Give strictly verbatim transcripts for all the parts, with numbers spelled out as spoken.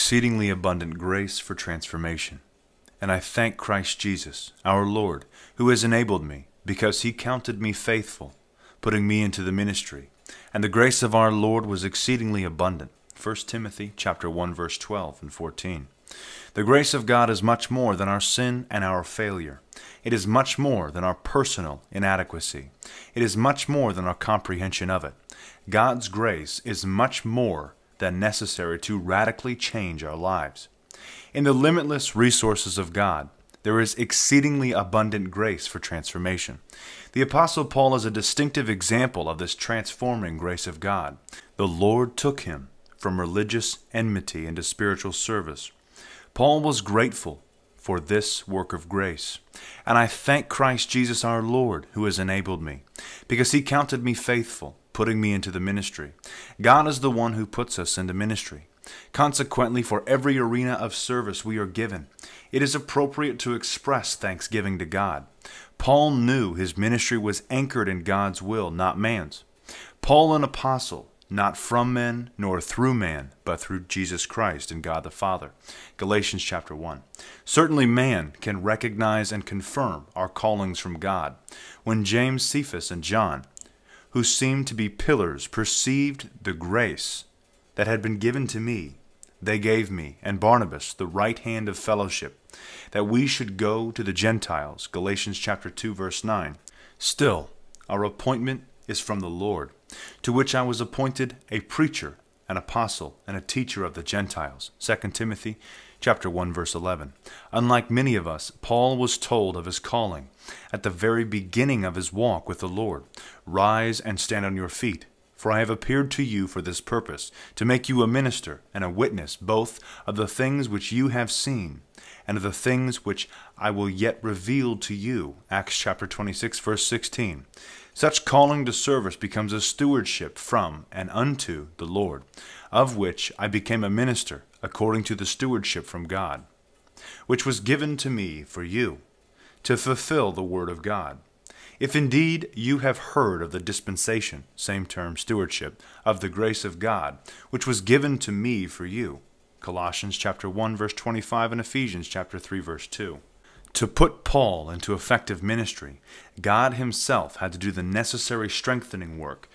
exceedingly abundant grace for transformation. And I thank Christ Jesus, our Lord, who has enabled me, because he counted me faithful, putting me into the ministry. And the grace of our Lord was exceedingly abundant. First Timothy chapter one, verse twelve and fourteen. The grace of God is much more than our sin and our failure. It is much more than our personal inadequacy. It is much more than our comprehension of it. God's grace is much more than necessary to radically change our lives. In the limitless resources of God, there is exceedingly abundant grace for transformation. The Apostle Paul is a distinctive example of this transforming grace of God. The Lord took him from religious enmity into spiritual service. Paul was grateful for this work of grace. And I thank Christ Jesus our Lord, who has enabled me, because he counted me faithful, putting me into the ministry. God is the one who puts us into ministry. Consequently, for every arena of service we are given, it is appropriate to express thanksgiving to God. Paul knew his ministry was anchored in God's will, not man's. Paul, an apostle, not from men nor through man, but through Jesus Christ and God the Father. Galatians chapter one. Certainly man can recognize and confirm our callings from God. When James, Cephas, and John, who seemed to be pillars, perceived the grace that had been given to me, they gave me and Barnabas the right hand of fellowship, that we should go to the Gentiles. Galatians chapter two, verse nine. Still, our appointment is from the Lord, to which I was appointed a preacher, an apostle, and a teacher of the Gentiles. Second Timothy chapter one, verse eleven. Unlike many of us, Paul was told of his calling at the very beginning of his walk with the Lord. Rise and stand on your feet, for I have appeared to you for this purpose, to make you a minister and a witness both of the things which you have seen, and of the things which I will yet reveal to you. Acts chapter twenty-six, verse sixteen. Such calling to service becomes a stewardship from and unto the Lord, of which I became a minister according to the stewardship from God, which was given to me for you, to fulfill the word of God. If indeed you have heard of the dispensation, same term, stewardship, of the grace of God, which was given to me for you. Colossians chapter one, verse twenty-five, and Ephesians chapter three, verse two. To put Paul into effective ministry, God himself had to do the necessary strengthening work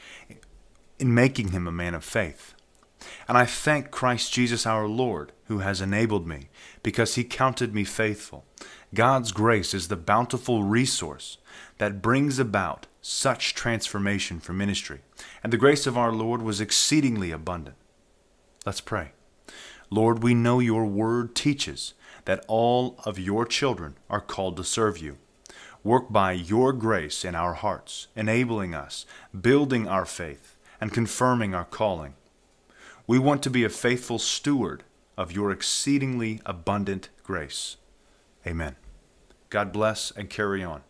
in making him a man of faith. And I thank Christ Jesus our Lord, who has enabled me, because he counted me faithful. God's grace is the bountiful resource that brings about such transformation for ministry. And the grace of our Lord was exceedingly abundant. Let's pray. Lord, we know your word teaches that all of your children are called to serve you. Work by your grace in our hearts, enabling us, building our faith, and confirming our calling. We want to be a faithful steward of your exceedingly abundant grace. Amen. God bless and carry on.